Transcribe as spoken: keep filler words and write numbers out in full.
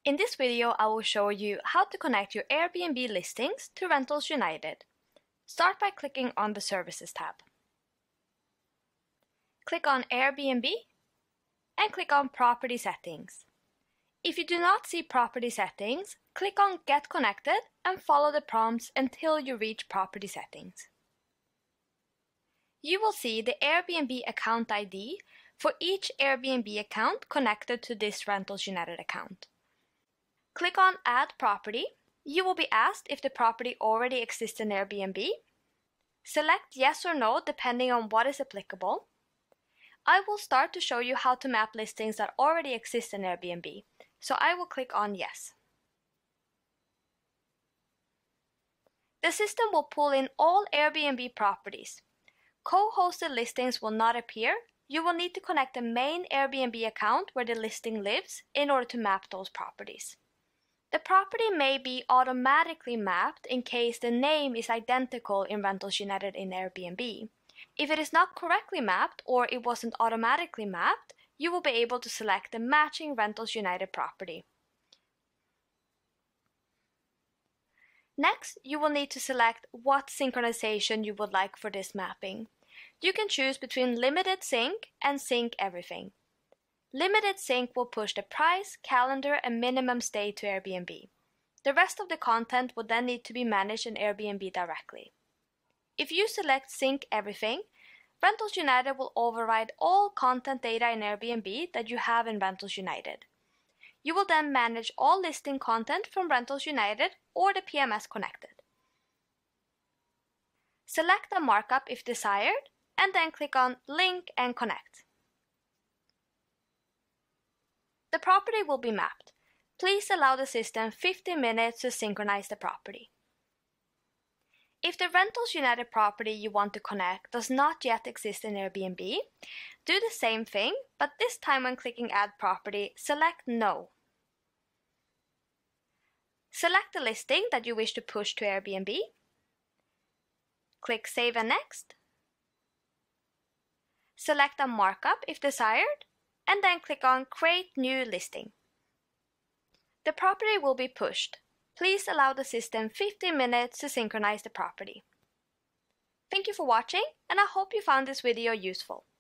In this video, I will show you how to connect your Airbnb listings to Rentals United. Start by clicking on the Services tab. Click on Airbnb and click on Property Settings. If you do not see Property Settings, click on Get Connected and follow the prompts until you reach Property Settings. You will see the Airbnb account I D for each Airbnb account connected to this Rentals United account. Click on Add Property. You will be asked if the property already exists in Airbnb. Select Yes or No depending on what is applicable. I will start to show you how to map listings that already exist in Airbnb, so I will click on Yes. The system will pull in all Airbnb properties. Co-hosted listings will not appear. You will need to connect the main Airbnb account where the listing lives in order to map those properties. The property may be automatically mapped in case the name is identical in Rentals United in Airbnb. If it is not correctly mapped or it wasn't automatically mapped, you will be able to select the matching Rentals United property. Next, you will need to select what synchronization you would like for this mapping. You can choose between Limited Sync and Sync Everything. Limited Sync will push the price, calendar, and minimum stay to Airbnb. The rest of the content will then need to be managed in Airbnb directly. If you select Sync Everything, Rentals United will override all content data in Airbnb that you have in Rentals United. You will then manage all listing content from Rentals United or the P M S connected. Select a markup if desired, and then click on Link and Connect. The property will be mapped. Please allow the system fifteen minutes to synchronize the property. If the Rentals United property you want to connect does not yet exist in Airbnb, do the same thing, but this time when clicking Add Property, select No. Select the listing that you wish to push to Airbnb. Click Save and Next. Select a markup if desired, and then click on Create New Listing. The property will be pushed. Please allow the system fifteen minutes to synchronize the property. Thank you for watching, and I hope you found this video useful.